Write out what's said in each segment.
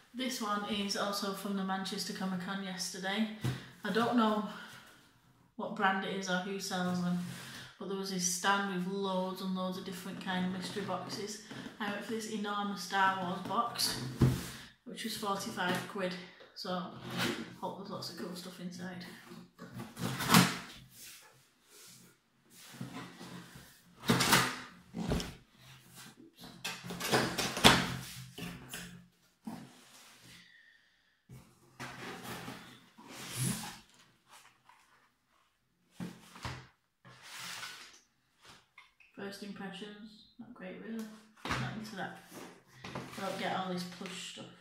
This one is also from the Manchester Comic-Con yesterday. I don't know what brand it is or who sells them, but there was this stand with loads and loads of different kind of mystery boxes. I went for this enormous Star Wars box, which was 45 quid, so hope there's lots of cool stuff inside. First impressions, not great really, not into that. I don't get all this plush stuff.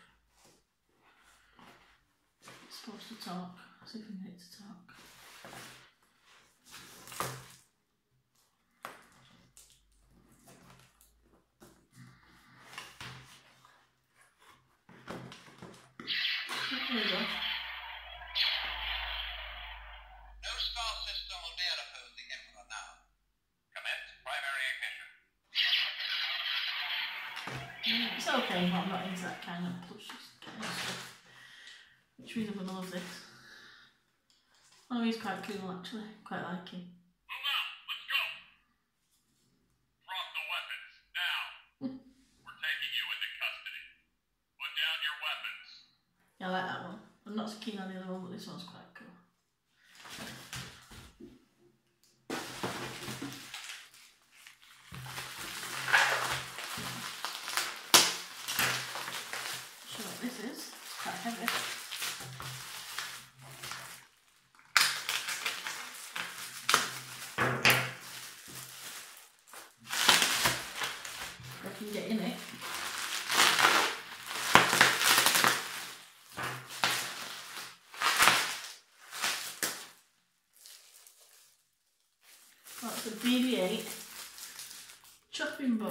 It's supposed to talk, see if we can get it to talk. There we go. No star system will dare oppose the Emperor now. Commence primary ignition. It's okay, but I'm not into that kind of plush kind of stuff. Which means I'm going to love this. Oh, he's quite cool actually, quite like him. Move out, let's go! Drop the weapons, now! We're taking you into custody. Put down your weapons. Yeah, I like that one. I'm not so keen on the other one, but this one's quite cool. Show what this is. It's quite heavy. If I can get in it. That's a BB-8 chopping board.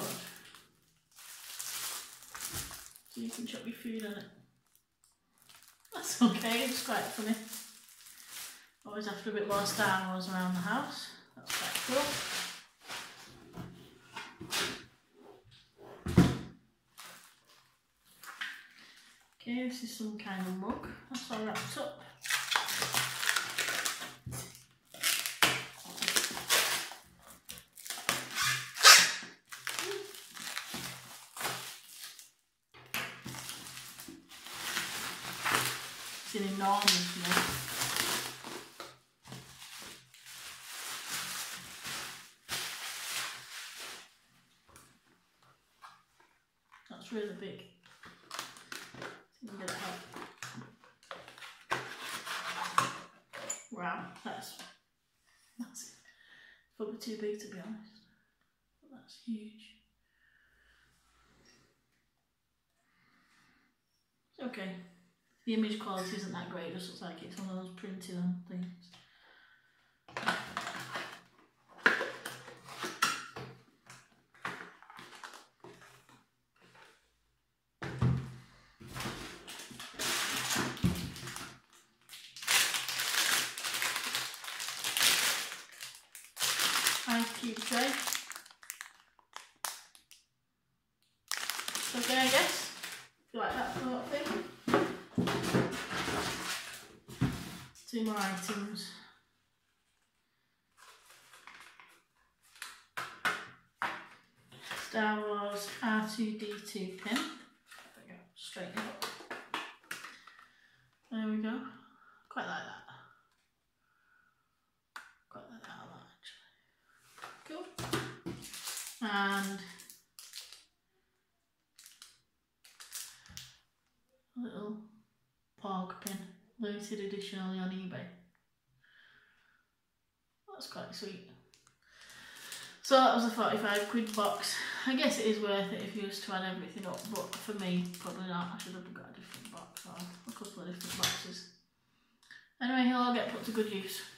So you can chop your food on it. That's okay, it's quite funny. Always after a bit more Star Wars around the house. That's quite cool. Okay, this is some kind of mug. That's all wrapped up. It's an enormous mug. That's really big. See if we can get it out. Wow, that's massive. Probably too big to be honest, but that's huge. It's okay. The image quality isn't that great, it just looks like it's one of those printed on things. Ice cube tray. Okay, I guess. Do you like that sort of thing? Two more items. Star Wars R2-D2 pin. There we go, straighten it up. There we go. Quite like that. Quite like that a lot actually. Cool. And a little porg pin. Limited edition only on eBay. That's quite sweet. So that was a 45 quid box. I guess it is worth it if you was to add everything up, but for me, probably not. I should have got a different box or a couple of different boxes. Anyway, he'll all get put to good use.